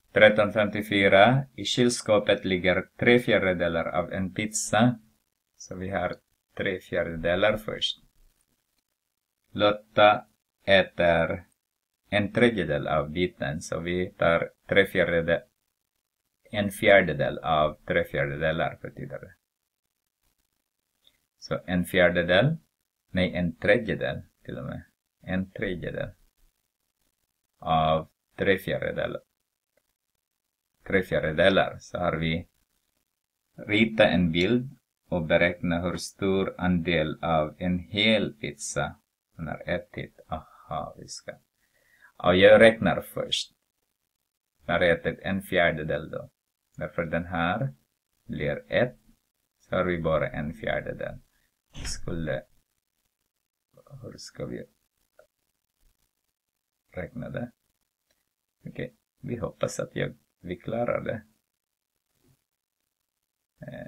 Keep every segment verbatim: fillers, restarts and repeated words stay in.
tretton femtiofyra. I kylskåpet ligger tre fjärdedelar av en pizza. Så vi har tre fjärdedelar först. Lotta äter en tredjedel av biten. Så vi tar tre fjärdedel. En fjärdedel av tre fjärdedelar betyder det. Så en fjärdedel. Nej, en tredjedel till och med. En tredjedel av tre fjärdedelar. Tre fjärdedelar. Så har vi rita en bild och beräkna hur stor andel av en hel pizza man har ätit. Aha, vi ska. Och jag räknar först. Jag har ätit en fjärdedel då. Därför den här blir ett. Så har vi bara en fjärdedel. Vi skulle... Hur ska vi räkna det? Okej, okay. Vi hoppas att jag, vi klarar det. Eh.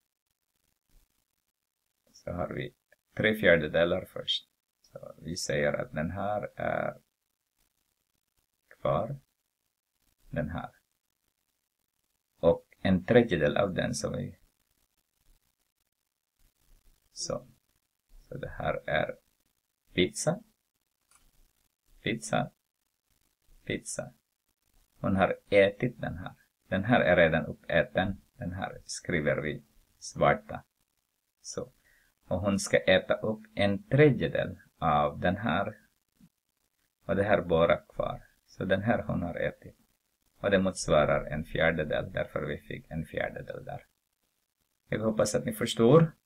Så har vi tre fjärdedelar först. Så vi säger att den här är kvar. Den här. Och en tredjedel av den som vi... Så. Så det här är pizza. Pizza. Pizza. Hon har ätit den här. Den här är redan uppäten. Den här skriver vi svarta. Så. Och hon ska äta upp en tredjedel av den här. Och det här bara kvar. Så den här hon har ätit. Och det motsvarar en fjärdedel. Därför vi fick en fjärdedel där. Jag hoppas att ni förstår.